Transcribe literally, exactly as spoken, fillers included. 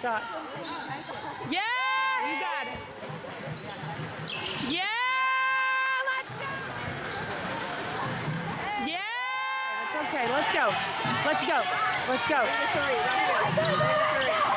shot. Yeah! You got it. Yeah! Let's go! Yeah! It's okay. Let's go. Let's go. Let's go.